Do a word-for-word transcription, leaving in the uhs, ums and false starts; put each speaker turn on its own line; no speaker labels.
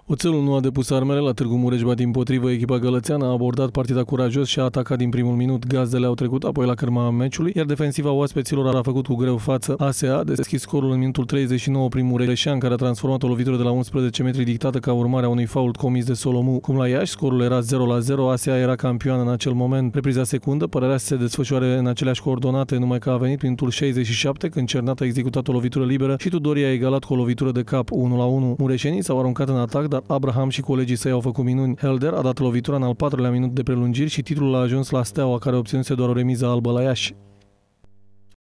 Oțelul nu a depus armele la Târgu Mureș, dimpotrivă, echipa gălățeană a abordat partida curajos și a atacat din primul minut. Gazdele au trecut apoi la cărma meciului, iar defensiva oaspeților a făcut cu greu față. A S A a deschis scorul în minutul treizeci și nouă prin Mureșean, care a transformat o lovitură de la unsprezece metri dictată ca urmare a unui fault comis de Solomu. Cum la Iași, scorul era zero la zero, A S A era campioană în acel moment. Repriza secundă părea să se desfășoare în aceleași coordonate, numai că a venit prin minutul șaizeci și șapte, când Cernat a executat o lovitură liberă și Tudori a egalat cu o lovitură de cap unu la unu. Mureșenii s-au aruncat în atac, dar Abraham și colegii săi au făcut minuni. Helder a dat lovitura în al patrulea minut de prelungiri și titlul a ajuns la Steaua, care obținuse doar o remiză albă la Iași.